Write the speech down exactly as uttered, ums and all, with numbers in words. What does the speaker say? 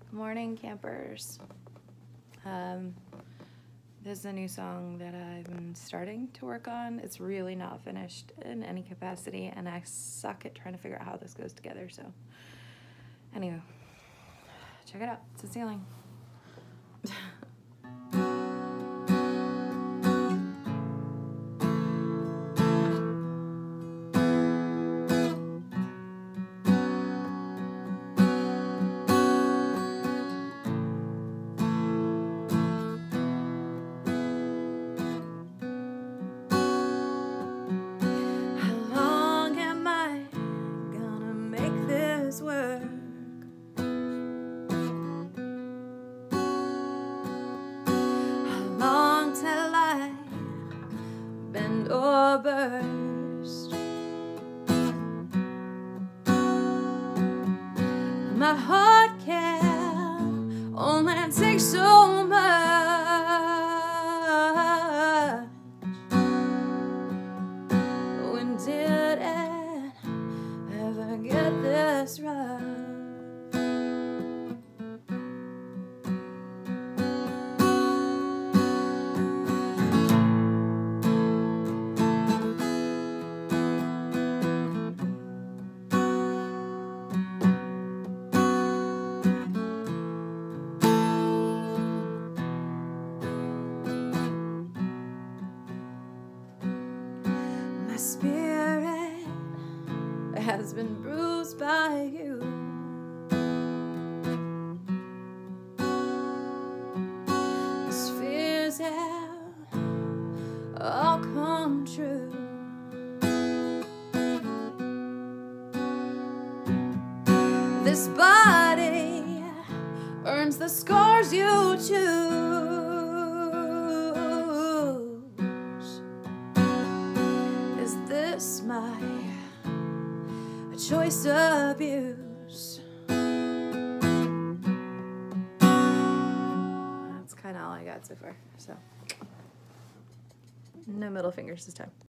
Morning, campers. Um, this is a new song that I've been starting to work on. It's really not finished in any capacity, and I suck at trying to figure out how this goes together, so anyway, check it out. It's a ceiling. Work. How long till I bend or burst? My heart can only take so much. When did it ever get this right? My spirit has been bruised by you. These fears have all come true. This body earns the scars you choose. Is this my choice abuse? That's kind of all I got so far, so no middle fingers this time.